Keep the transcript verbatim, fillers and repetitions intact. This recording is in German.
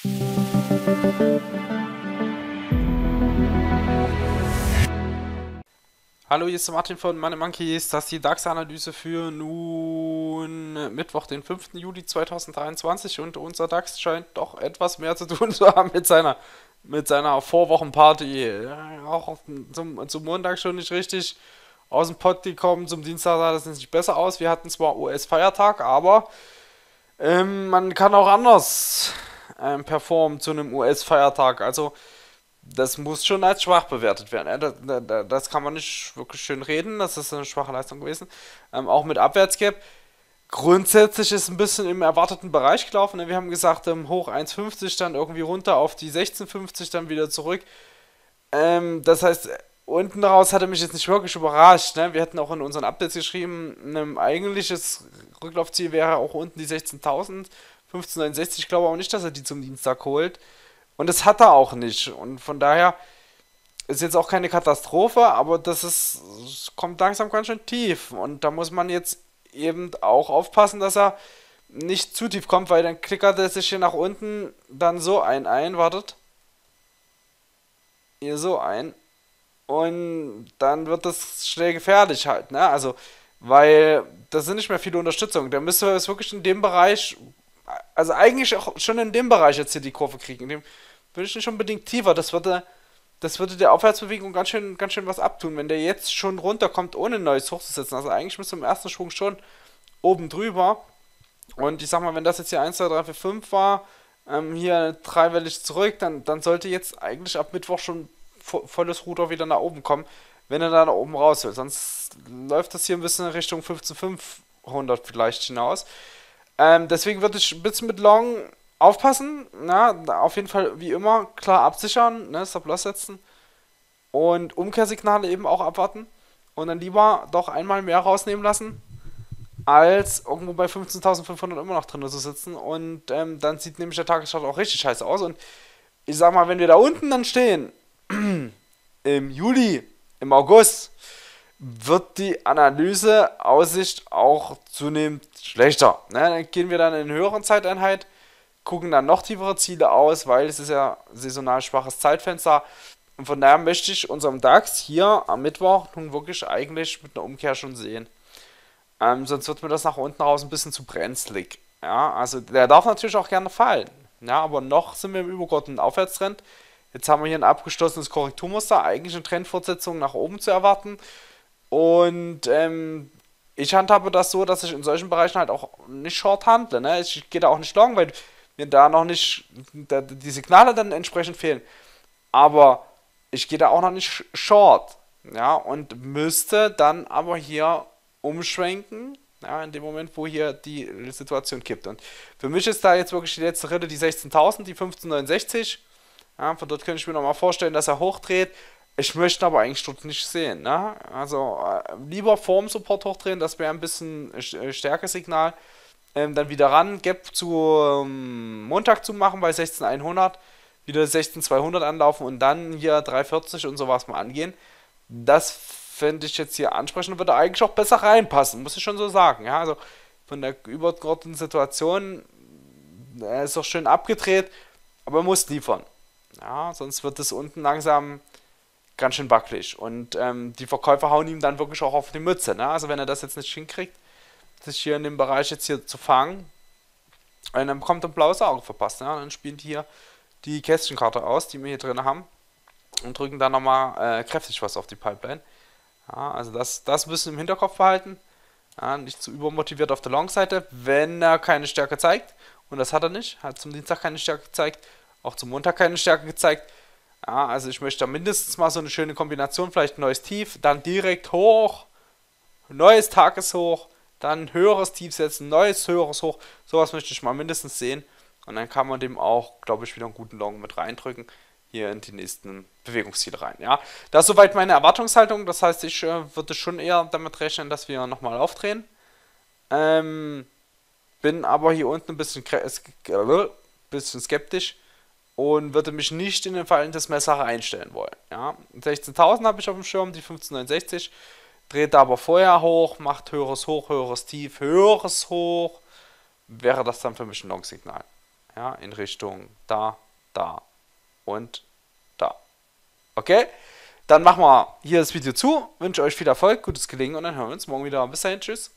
Hallo, hier ist der Martin von Money Monkeys. Das ist die DAX-Analyse für nun Mittwoch, den fünften Juli zweitausenddreiundzwanzig, und unser DAX scheint doch etwas mehr zu tun zu haben mit seiner, mit seiner Vorwochenparty. Ja, auch zum, zum Montag schon nicht richtig aus dem Pott gekommen, zum Dienstag sah das nicht besser aus. Wir hatten zwar U S-Feiertag, aber ähm, man kann auch anders ähm, performen zu einem U S-Feiertag. Also das muss schon als schwach bewertet werden. Ja, das, das, das kann man nicht wirklich schön reden. Das ist eine schwache Leistung gewesen. Ähm, auch mit Abwärtsgap. Grundsätzlich ist ein bisschen im erwarteten Bereich gelaufen. Wir haben gesagt, ähm, hoch eins Komma fünfzig, dann irgendwie runter auf die sechzehn Komma fünfzig, dann wieder zurück. Ähm, das heißt, unten raus hatte mich jetzt nicht wirklich überrascht. Ne? Wir hätten auch in unseren Updates geschrieben, ein eigentliches Rücklaufziel wäre auch unten die sechzehntausend. fünfzehnhundertneunundsechzig. Ich glaube auch nicht, dass er die zum Dienstag holt. Und das hat er auch nicht. Und von daher ist jetzt auch keine Katastrophe, aber das ist, es kommt langsam ganz schön tief. Und da muss man jetzt eben auch aufpassen, dass er nicht zu tief kommt, weil dann klickert er sich hier nach unten dann so ein ein, wartet. Hier so ein. Und dann wird das schnell gefährlich halt, ne? Also, weil das sind nicht mehr viele Unterstützung. Da müsste es wirklich in dem Bereich, also eigentlich auch schon in dem Bereich jetzt hier die Kurve kriegen. In dem würde ich nicht unbedingt tiefer. Das würde, das würde der Aufwärtsbewegung ganz schön, ganz schön was abtun, wenn der jetzt schon runterkommt, ohne ein neues Hoch zu setzen. Also eigentlich müsste im ersten Schwung schon oben drüber. Und ich sag mal, wenn das jetzt hier eins, zwei, drei, vier, fünf war, ähm, hier dreiwellig zurück, dann, dann sollte jetzt eigentlich ab Mittwoch schon vo volles Ruder wieder nach oben kommen, wenn er da nach oben raus will. Sonst läuft das hier ein bisschen in Richtung fünfzehntausendfünfhundert vielleicht hinaus. Ähm, deswegen würde ich ein bisschen mit Long aufpassen. Na, auf jeden Fall wie immer klar absichern, ne, Stop-Loss setzen und Umkehrsignale eben auch abwarten und dann lieber doch einmal mehr rausnehmen lassen, als irgendwo bei fünfzehntausendfünfhundert immer noch drin zu sitzen, und ähm, dann sieht nämlich der Tagesstart auch richtig scheiße aus. Und ich sag mal, wenn wir da unten dann stehen, im Juli, im August, wird die Analyse-Aussicht auch zunehmend schlechter. Ne? Dann gehen wir dann in höheren Zeiteinheit, gucken dann noch tiefere Ziele aus, weil es ist ja saisonal schwaches Zeitfenster. Und von daher möchte ich unserem DAX hier am Mittwoch nun wirklich eigentlich mit einer Umkehr schon sehen. Ähm, sonst wird mir das nach unten raus ein bisschen zu brenzlig. Ja, also der darf natürlich auch gerne fallen. Ja, aber noch sind wir im übergeordneten Aufwärtstrend. Jetzt haben wir hier ein abgeschlossenes Korrekturmuster, eigentlich eine Trendfortsetzung nach oben zu erwarten. Und ähm, ich handhabe das so, dass ich in solchen Bereichen halt auch nicht short handle. Ne? Ich gehe da auch nicht long, weil mir da noch nicht da, die Signale dann entsprechend fehlen. Aber ich gehe da auch noch nicht short. Ja, und müsste dann aber hier umschwenken, ja, in dem Moment, wo hier die Situation kippt. Und für mich ist da jetzt wirklich die letzte Ritte die sechzehntausend, die fünfzehnhundertneunundsechzig. Ja, von dort könnte ich mir nochmal vorstellen, dass er hochdreht. Ich möchte aber eigentlich dort nicht sehen. Ne? Also äh, lieber vorm Support hochdrehen, das wäre ein bisschen äh, Stärkesignal. Ähm, dann wieder ran, Gap zu ähm, Montag zu machen bei sechzehntausendeinhundert, wieder sechzehntausendzweihundert anlaufen und dann hier dreihundertvierzig und sowas mal angehen. Das fände ich jetzt hier ansprechend, würde eigentlich auch besser reinpassen, muss ich schon so sagen. Ja, also von der übergeordneten Situation, er ist auch schön abgedreht, aber er muss liefern. Ja, sonst wird es unten langsam ganz schön wackelig. Und ähm, die Verkäufer hauen ihm dann wirklich auch auf die Mütze. Ne? Also wenn er das jetzt nicht hinkriegt, sich hier in dem Bereich jetzt hier zu fangen, dann bekommt er ein blaues Auge verpasst. Ne? Dann spielen die hier die Kästchenkarte aus, die wir hier drin haben, und drücken dann nochmal äh, kräftig was auf die Pipeline. Ja, also das, das müssen wir im Hinterkopf behalten. Ja, nicht zu übermotiviert auf der Long-Seite, wenn er keine Stärke zeigt. Und das hat er nicht. Hat zum Dienstag keine Stärke gezeigt. Auch zum Montag keine Stärke gezeigt. Ja, also ich möchte da mindestens mal so eine schöne Kombination, vielleicht ein neues Tief, dann direkt hoch, neues Tageshoch, dann höheres Tief setzen, neues höheres Hoch. Sowas möchte ich mal mindestens sehen. Und dann kann man dem auch, glaube ich, wieder einen guten Long mit reindrücken. Hier in die nächsten Bewegungsziele rein. Ja, das ist soweit meine Erwartungshaltung. Das heißt, ich äh, würde schon eher damit rechnen, dass wir nochmal aufdrehen. Ähm, bin aber hier unten ein bisschen, äh, bisschen skeptisch und würde mich nicht in den Fallen des Messer einstellen wollen. Ja, sechzehntausend habe ich auf dem Schirm, die fünfzehnhundertneunundsechzig. Dreht aber vorher hoch, macht höheres Hoch, höheres Tief, höheres Hoch. Wäre das dann für mich ein Long-Signal. Ja, in Richtung da, da und da. Okay? Dann machen wir hier das Video zu. Wünsche euch viel Erfolg, gutes Gelingen und dann hören wir uns morgen wieder. Bis dahin, tschüss.